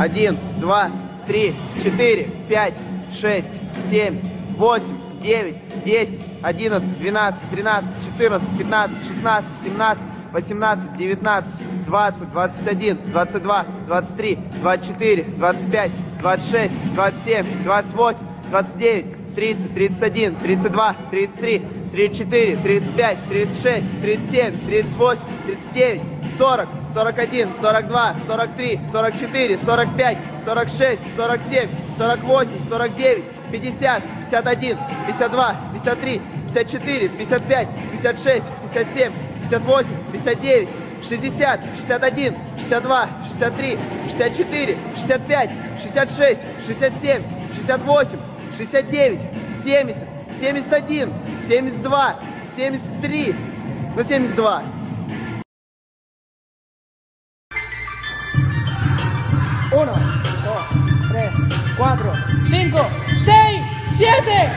1, 2, 3, 4, 5, 6, 7, 8, 9, 10, 11, 12, 13, 14, 15, 16, 17, 18, 19, 20, 21, 22, 23, 24, 25, 26, 27, 28, 29, 30, 31, 32, 33, 34, 35, 36, 37, 38, 39, 40, 41, 42, 43, 44, 45, 46, 47, 48, 49, 50, 51, 52, 53, 54, 55, 56, 57, 58, 59, 60, 61, 62, 63, 64, 65, 66, 67, 68, 69, 70, 71, 72, 73, ну 72. Uno, dos, tres, cuatro, cinco, seis, siete.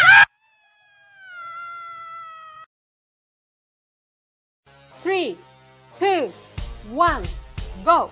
3, 2, 1, go!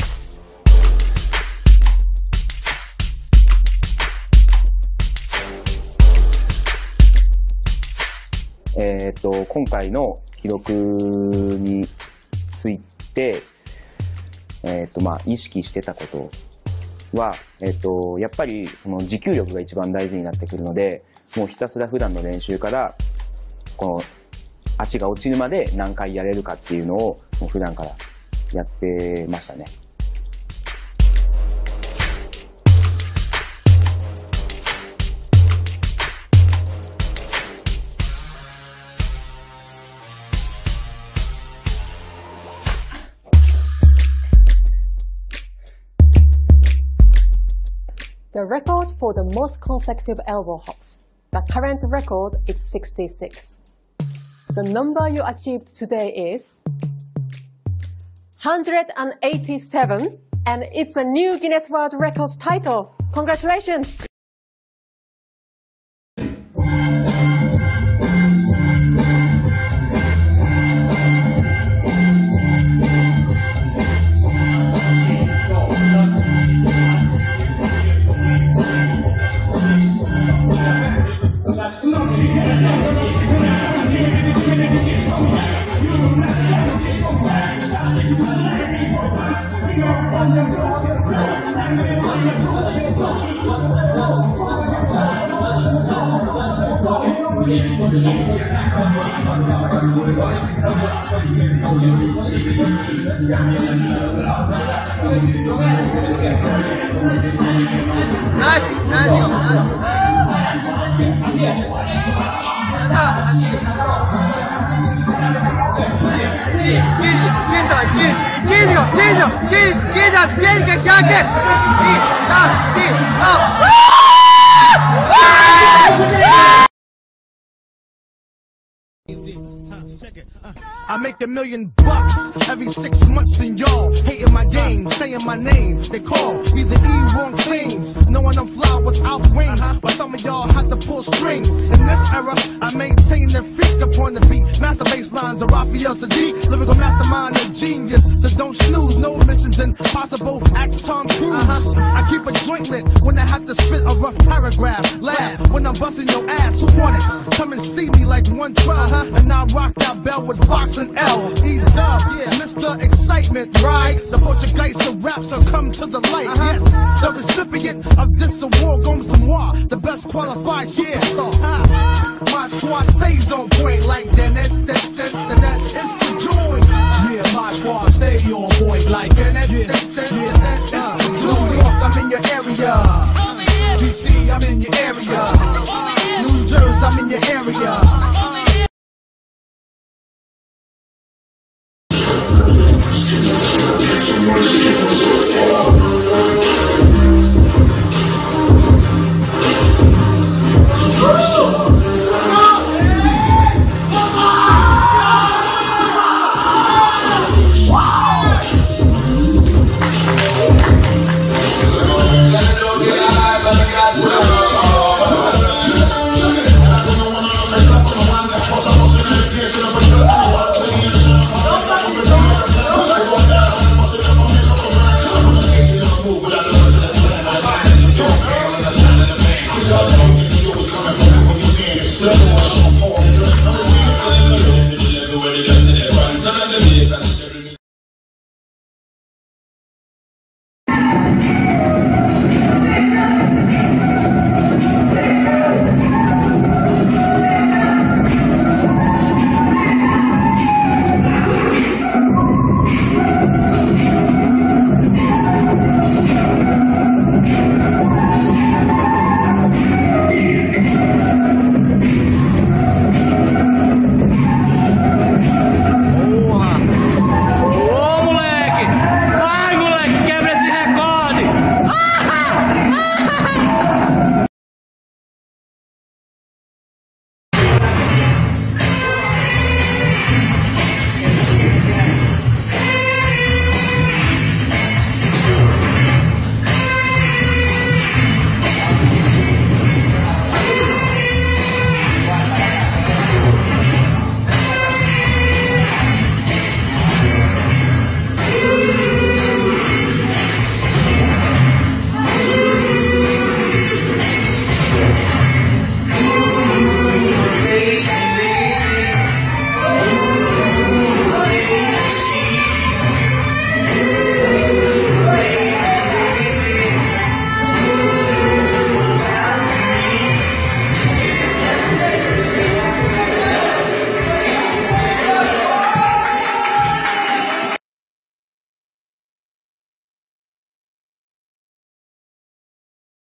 今回の記録について、意識してたことは、やっぱりその持久力が一番大事になってくるので、もうひたすら普段の練習から、この足が落ちるまで何回やれるかっていうのをもう普段からやってましたね。 The record for the most consecutive elbow hops. The current record is 66. The number you achieved today is 187, and it's a new Guinness World Records title. Congratulations! I make $1 million every 6 months, and y'all hating my game, saying my name. They call me the E-wrong things, knowing I'm fly without wings. But some of y'all have to pull strings. In this era, I maintain their feet upon the beat. Master bass lines of Raphael Sadiq, lyrical mastermind and genius. So don't snooze, no missions impossible. Ask Tom Cruise. I keep a joint lit when I have to spit a rough paragraph. Laugh when I'm busting your ass. Who want it? Come and see me like 112, and I rock that bell with Fox and L. E-Dub, yeah, Mr. Excitement, right? Support your guys and rap, so come to the light. Yes, the recipient of this award goes to moi, the best qualified superstar. My squad stays on point like that. It's the joint. Yeah, my squad stay on point like that. It's the New York, I'm in your area. DC, I'm in your area. New Jersey, I'm in your area. Yes,